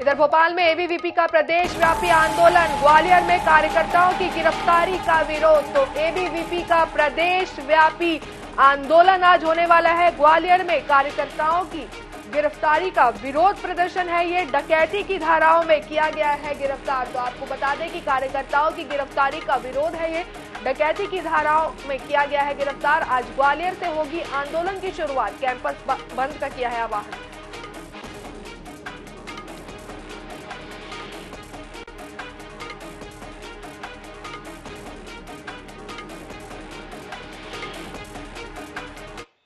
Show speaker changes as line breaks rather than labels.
इधर भोपाल में एबीवीपी का प्रदेश व्यापी आंदोलन, ग्वालियर में कार्यकर्ताओं की गिरफ्तारी का विरोध। तो एबीवीपी का प्रदेश व्यापी आंदोलन आज होने वाला है। ग्वालियर में कार्यकर्ताओं की गिरफ्तारी का विरोध प्रदर्शन है। ये डकैती की धाराओं में किया गया है गिरफ्तार। तो आपको बता दें कि कार्यकर्ताओं की गिरफ्तारी का विरोध है, ये डकैती की धाराओं में किया गया है गिरफ्तार। आज ग्वालियर से होगी आंदोलन की शुरुआत, कैंपस बंद का किया है आह्वान।